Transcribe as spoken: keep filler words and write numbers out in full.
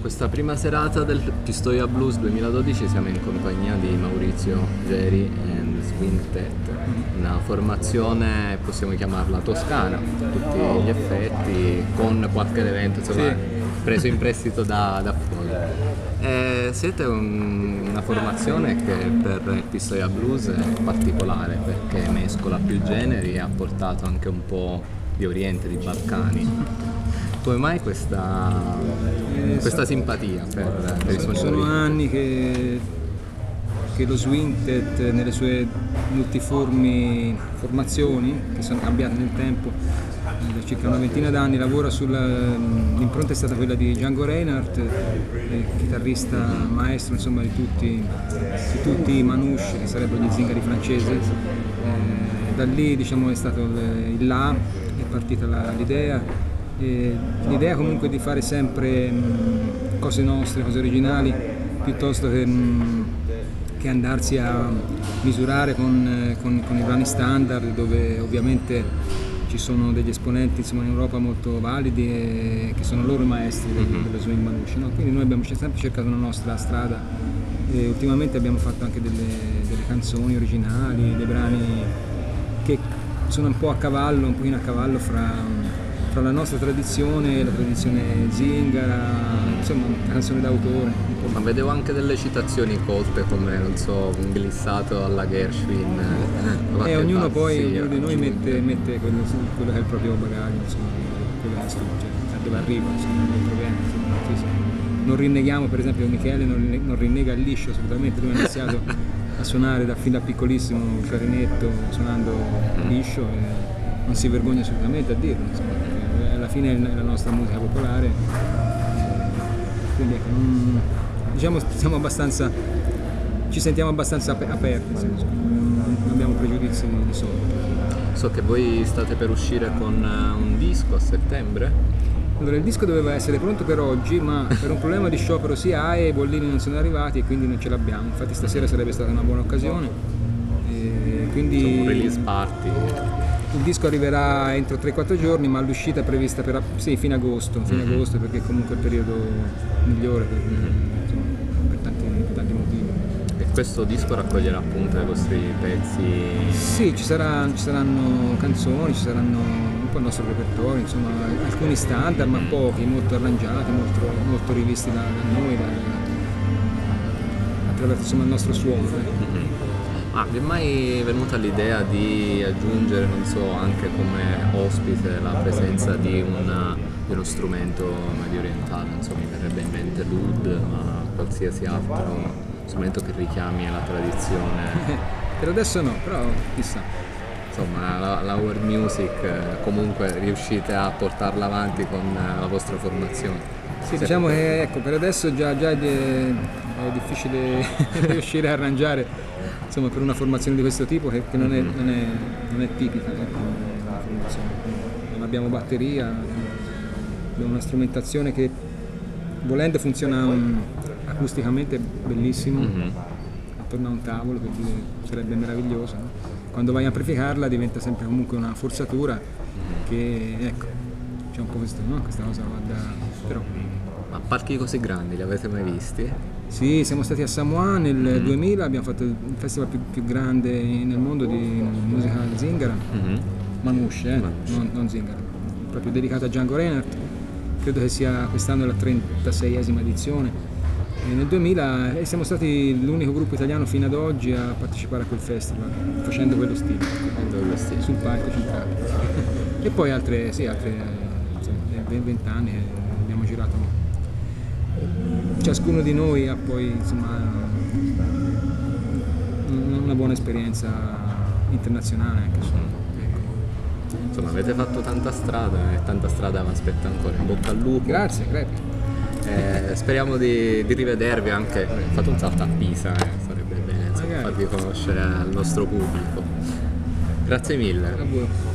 Questa prima serata del Pistoia Blues duemiladodici siamo in compagnia di Maurizio Geri and Swing Tet, una formazione, possiamo chiamarla toscana, a tutti gli effetti, con qualche evento insomma, sì, preso in prestito da, da fuori. E siete un, una formazione che per il Pistoia Blues è particolare perché mescola più generi e ha portato anche un po' di Oriente, di Balcani. Come mai questa, eh, questa simpatia per, per i suoni? Sono anni che, che lo Swing Tet nelle sue multiformi formazioni, che sono cambiate nel tempo, da circa una ventina d'anni, lavora sulla... l'impronta è stata quella di Django Reinhardt, eh, chitarrista maestro insomma, di tutti, di tutti i manouche, che sarebbero gli zingari francesi. Eh, da lì diciamo, è stato il, il là, è partita la, l'idea. L'idea comunque di fare sempre mh, cose nostre, cose originali, piuttosto che, mh, che andarsi a misurare con, con, con i brani standard, dove ovviamente ci sono degli esponenti insomma, in Europa molto validi e che sono loro i maestri del, dello swing manouche, no? Quindi noi abbiamo sempre cercato una nostra strada e ultimamente abbiamo fatto anche delle, delle canzoni originali, dei brani che sono un po' a cavallo, un pochino a cavallo fra fra la nostra tradizione e la tradizione zingara, insomma una canzone d'autore. Ma vedevo anche delle citazioni colte come, non so, un glissato alla Gershwin. E ognuno poi, ognuno di noi mette, mette quello, quello che è il proprio bagaglio, insomma, quello che strugge, da dove arriva, insomma, dove proviene. Insomma, sì, sì. Non rinneghiamo, per esempio Michele non, non rinnega il liscio assolutamente, lui ha iniziato a suonare da, fin da piccolissimo il clarinetto, suonando liscio e non si vergogna assolutamente a dirlo, insomma. Alla fine è la nostra musica popolare, quindi ecco, non, diciamo siamo abbastanza, ci sentiamo abbastanza aperti, non abbiamo pregiudizi di solito. So che voi state per uscire con un disco a settembre? Allora il disco doveva essere pronto per oggi, ma per un problema di sciopero si ha e i bollini non sono arrivati e quindi non ce l'abbiamo, infatti stasera sarebbe stata una buona occasione. E quindi un release party. Il disco arriverà entro tre quattro giorni, ma l'uscita è prevista per sì, fine agosto, fine mm-hmm. agosto perché comunque è il periodo migliore per, mm-hmm. insomma, per, tanti, per tanti motivi. E questo disco raccoglierà appunto i vostri pezzi? Sì, ci, sarà, ci saranno canzoni, ci saranno un po' il nostro repertorio, insomma alcuni standard, mm-hmm. ma pochi, molto arrangiati, molto, molto rivisti da, da noi, da, attraverso insomma, il nostro suono. Mm-hmm. Ah, vi è mai venuta l'idea di aggiungere, non so, anche come ospite la presenza di, una, di uno strumento medio orientale, non so, mi verrebbe in mente l'oud, ma qualsiasi altro strumento che richiami la tradizione? Per adesso no, però chissà. Insomma, la, la world music comunque riuscite a portarla avanti con la vostra formazione? Sì, diciamo che ecco, per adesso già, già è, è difficile riuscire a arrangiare insomma, per una formazione di questo tipo che, che non, è, non, è, non è tipica, non abbiamo batteria, abbiamo una strumentazione che volendo funziona um, acusticamente bellissimo, mm-hmm. attorno a un tavolo, per dire, sarebbe meraviglioso, no? Quando vai a amplificarla diventa sempre comunque una forzatura che ecco, c'è un po' questo, no? Questa cosa va da... però... Ma parchi così grandi li avete mai visti? Sì, siamo stati a Samoa nel mm-hmm. duemila, abbiamo fatto il festival più, più grande nel mondo di musica zingara, mm-hmm. manouche, eh? non, non zingara, proprio dedicato a Django Reinhardt, credo che sia quest'anno la trentaseiesima edizione. E nel duemila e siamo stati l'unico gruppo italiano fino ad oggi a partecipare a quel festival, facendo quello stile, quello stile. Sul palco centrale. E poi altre, sì, altre vent'anni abbiamo girato. Ciascuno di noi ha poi insomma, una buona esperienza internazionale anche su. Ecco. Insomma, avete fatto tanta strada e tanta strada vi aspetta ancora. In bocca al lupo. Grazie, grazie. Eh, speriamo di, di rivedervi anche. Fate un salto a Pisa, eh, sarebbe bene insomma, farvi conoscere al nostro pubblico. Grazie mille.